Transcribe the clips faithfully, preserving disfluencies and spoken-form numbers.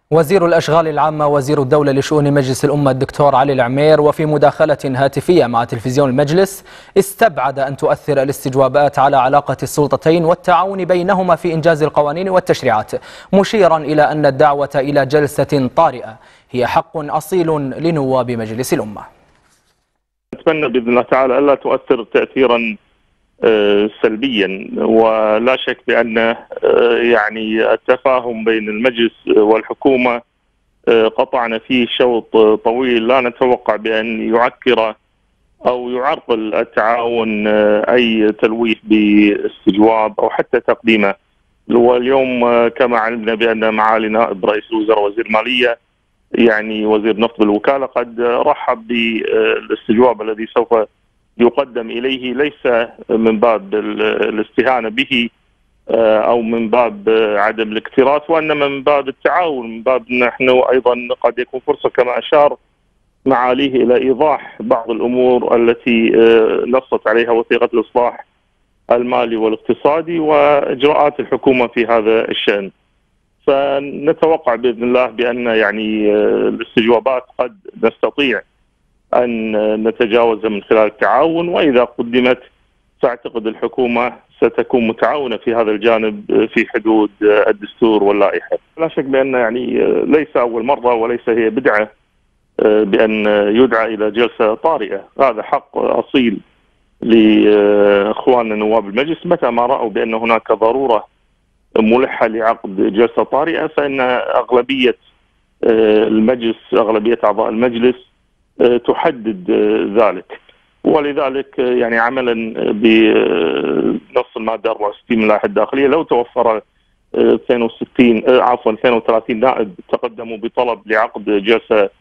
وزير الأشغال العامة وزير الدولة لشؤون مجلس الأمة الدكتور علي العمير وفي مداخلة هاتفية مع تلفزيون المجلس استبعد أن تؤثر الاستجوابات على علاقة السلطتين والتعاون بينهما في إنجاز القوانين والتشريعات، مشيرا إلى أن الدعوة إلى جلسة طارئة هي حق أصيل لنواب مجلس الأمة. أتمنى بإذن الله تعالى ألا تؤثر تأثيرا سلبيا، ولا شك بأن يعني التفاهم بين المجلس والحكومة قطعنا فيه شوط طويل لا نتوقع بأن يعكر أو يعرقل التعاون أي تلويث باستجواب أو حتى تقديمه. واليوم كما علمنا بأن معالي نائب رئيس الوزراء وزير المالية يعني وزير نفط بالوكالة قد رحب بالاستجواب الذي سوف يقدم إليه، ليس من باب الاستهانة به أو من باب عدم الاكتراث، وإنما من باب التعاون، من باب نحن أيضا قد يكون فرصة كما أشار معاليه إلى إيضاح بعض الأمور التي نصت عليها وثيقة الإصلاح المالي والاقتصادي وإجراءات الحكومة في هذا الشأن. فنتوقع بإذن الله بأن يعني الاستجوابات قد نستطيع أن نتجاوز من خلال التعاون، وإذا قدمت فأعتقد الحكومة ستكون متعاونة في هذا الجانب في حدود الدستور واللائحة. لا شك بأن يعني ليس أول مرة وليس هي بدعة بأن يدعى إلى جلسة طارئة، هذا حق أصيل لإخواننا نواب المجلس. متى ما رأوا بأن هناك ضرورة ملحة لعقد جلسة طارئة فإن أغلبية المجلس أغلبية أعضاء المجلس تحدد ذلك، ولذلك يعني عملا بنص المادة أربعة وستين من اللائحة الداخلية لو توفر اثنين وستين عفوا اثنين وثلاثين نائب تقدموا بطلب لعقد جلسة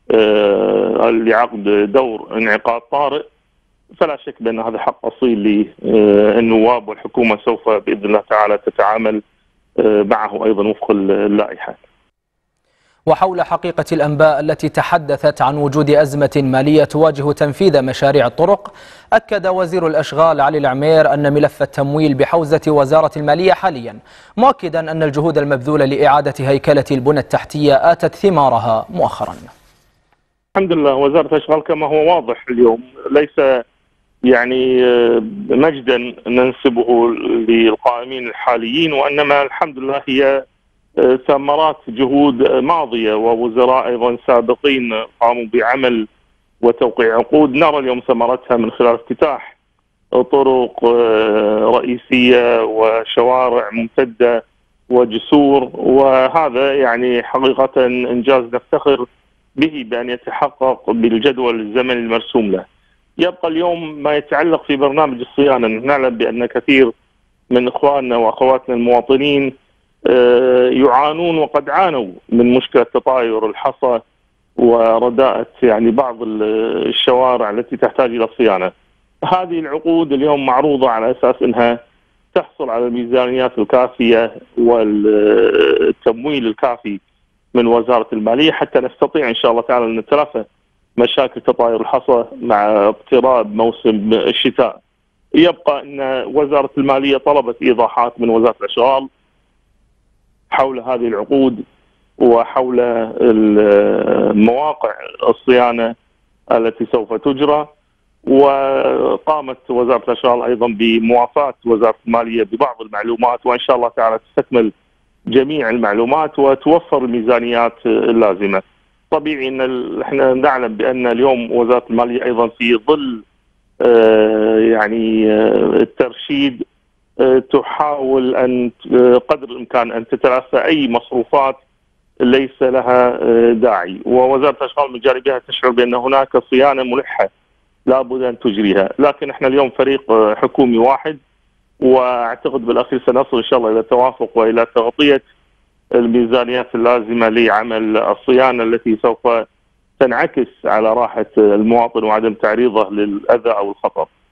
لعقد دور انعقاد طارئ، فلا شك بأن هذا حق أصيل للنواب، والحكومة سوف بإذن الله تعالى تتعامل معه أيضا وفق اللائحة. وحول حقيقة الأنباء التي تحدثت عن وجود أزمة مالية تواجه تنفيذ مشاريع الطرق، أكد وزير الأشغال علي العمير أن ملف التمويل بحوزة وزارة المالية حاليا، مؤكدا أن الجهود المبذولة لإعادة هيكلة البنى التحتية آتت ثمارها مؤخرا. الحمد لله وزارة الأشغال كما هو واضح اليوم ليس يعني مجدا ننسبه للقائمين الحاليين، وإنما الحمد لله هي ثمرات جهود ماضية ووزراء أيضا سابقين قاموا بعمل وتوقيع عقود، نرى اليوم ثمرتها من خلال افتتاح طرق رئيسية وشوارع ممتدة وجسور، وهذا يعني حقيقة إنجاز نفتخر به بأن يتحقق بالجدول الزمني المرسوم له. يبقى اليوم ما يتعلق في برنامج الصيانة، نعلم بأن كثير من إخواننا وأخواتنا المواطنين يعانون وقد عانوا من مشكلة تطاير الحصى ورداءة يعني بعض الشوارع التي تحتاج إلى الصيانة. هذه العقود اليوم معروضة على أساس أنها تحصل على الميزانيات الكافية والتمويل الكافي من وزارة المالية حتى نستطيع إن شاء الله تعالى أن نتلافى مشاكل تطاير الحصى مع اقتراب موسم الشتاء. يبقى أن وزارة المالية طلبت إيضاحات من وزارة الأشغال حول هذه العقود وحول مواقع الصيانة التي سوف تجرى، وقامت وزارة الأشغال أيضا بموافاة وزارة المالية ببعض المعلومات، وإن شاء الله تعالى تستكمل جميع المعلومات وتوفر الميزانيات اللازمة. طبيعي أن احنا نعلم بأن اليوم وزارة المالية أيضا في ظل يعني الترشيد تحاول أن قدر الإمكان أن تتلافى أي مصروفات ليس لها داعي، ووزارة الأشغال من جانبها تشعر بأن هناك صيانة ملحة لابد أن تجريها، لكن احنا اليوم فريق حكومي واحد، واعتقد بالاخير سنصل ان شاء الله الى توافق والى تغطيه الميزانيات اللازمه لعمل الصيانه التي سوف تنعكس على راحه المواطن وعدم تعريضه للاذى او الخطر.